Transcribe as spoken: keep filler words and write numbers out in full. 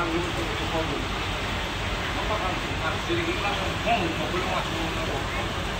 angin untuk pokok. Apa kan? Sering hilang, mau mau belum masuk.